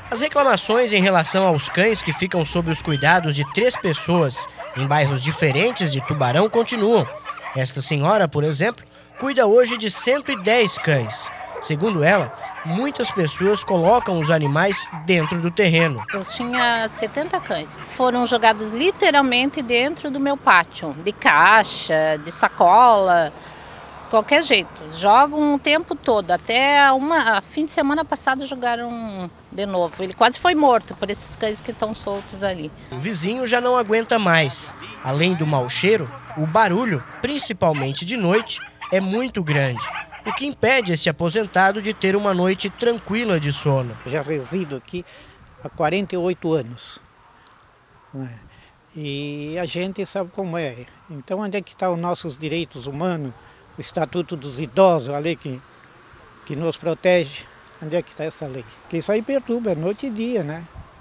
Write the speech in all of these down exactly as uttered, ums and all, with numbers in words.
As reclamações em relação aos cães que ficam sob os cuidados de três pessoas em bairros diferentes de Tubarão continuam. Esta senhora, por exemplo, cuida hoje de cento e dez cães. Segundo ela, muitas pessoas colocam os animais dentro do terreno. Eu tinha setenta cães. Foram jogados literalmente dentro do meu pátio, de caixa, de sacola, qualquer jeito. Jogam o tempo todo. Até uma, fim de semana passado jogaram de novo. Ele quase foi morto por esses cães que estão soltos ali. O vizinho já não aguenta mais. Além do mau cheiro, o barulho, principalmente de noite, é muito grande, o que impede esse aposentado de ter uma noite tranquila de sono. Já resido aqui há quarenta e oito anos, né? E a gente sabe como é. Então, onde é que estão os nossos direitos humanos, o Estatuto dos Idosos, a lei que, que nos protege? Onde é que está essa lei? Porque isso aí perturba, noite e dia, né?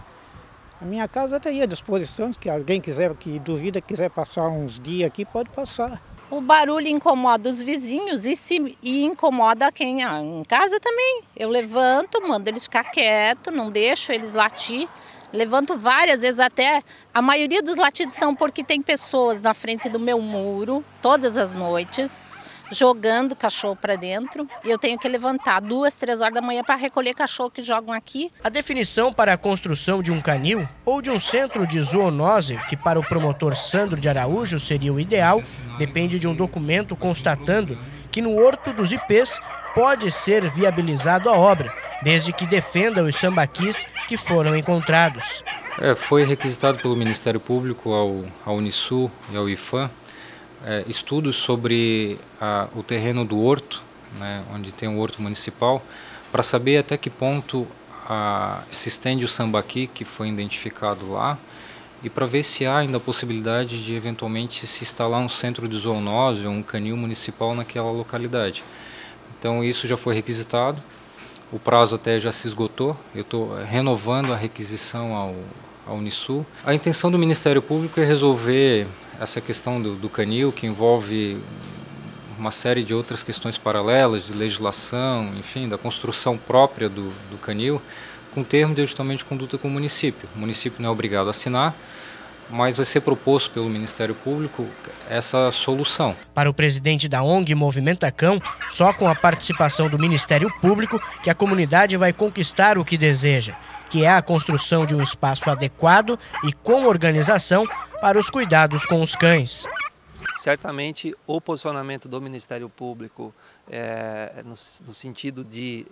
A minha casa está aí à disposição, se alguém quiser, que duvida, quiser passar uns dias aqui, pode passar. O barulho incomoda os vizinhos e, se, e incomoda quem ah, em casa também. Eu levanto, mando eles ficar quietos, não deixo eles latir. Levanto várias vezes até, a maioria dos latidos são porque tem pessoas na frente do meu muro, todas as noites, jogando cachorro para dentro. E eu tenho que levantar duas, três horas da manhã para recolher cachorro que jogam aqui. A definição para a construção de um canil ou de um centro de zoonose, que para o promotor Sandro de Araújo seria o ideal, depende de um documento constatando que no Horto dos Ipês pode ser viabilizado a obra, desde que defenda os sambaquis que foram encontrados. É, foi requisitado pelo Ministério Público ao, ao Unisul e ao IFAM É, estudos sobre a, o terreno do horto, né, onde tem o horto municipal, para saber até que ponto a, se estende o sambaqui que foi identificado lá e para ver se há ainda a possibilidade de eventualmente se instalar um centro de zoonose ou um canil municipal naquela localidade. Então isso já foi requisitado, o prazo até já se esgotou, eu estou renovando a requisição ao, ao Unisul. A intenção do Ministério Público é resolver essa questão do, do canil, que envolve uma série de outras questões paralelas, de legislação, enfim, da construção própria do, do canil, com termo de ajustamento de conduta com o município. O município não é obrigado a assinar, mas vai ser proposto pelo Ministério Público essa solução. Para o presidente da O N G Movimenta Cão, só com a participação do Ministério Público que a comunidade vai conquistar o que deseja, que é a construção de um espaço adequado e com organização para os cuidados com os cães. Certamente o posicionamento do Ministério Público é, no, no sentido de...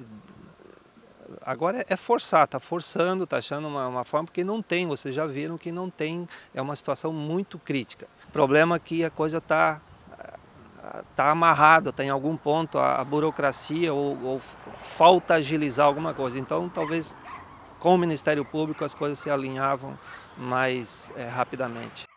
Agora é forçar, está forçando, está achando uma, uma forma, porque não tem, vocês já viram que não tem, é uma situação muito crítica. O problema é que a coisa está tá amarrada, está em algum ponto, a, a burocracia ou, ou falta agilizar alguma coisa. Então talvez com o Ministério Público as coisas se alinhavam mais é, rapidamente.